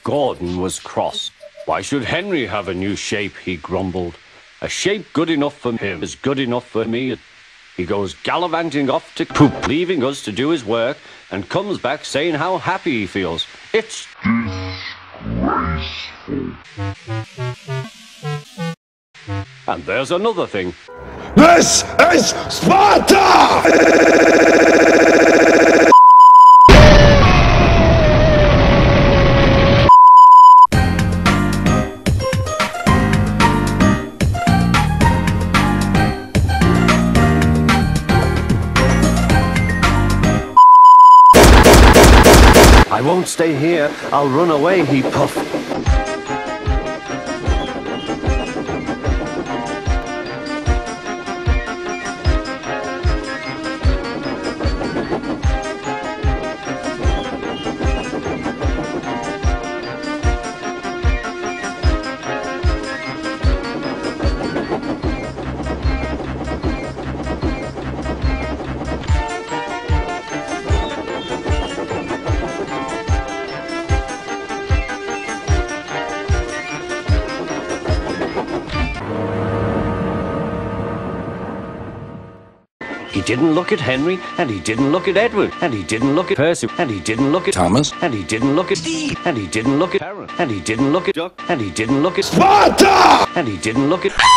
Gordon was cross. Why should Henry have a new shape, he grumbled. A shape good enough for him is good enough for me. He goes gallivanting off to poop, leaving us to do his work, and comes back saying how happy he feels. It's disgraceful. And there's another thing. This is Sparta! I won't stay here. I'll run away, he puffed. He didn't look at Henry, and he didn't look at Edward, and he didn't look at Percy, and he didn't look at Thomas, and he didn't look at Steve, and he didn't look at Aaron, and he didn't look at Duck, and he didn't look at Sparta! and he didn't look at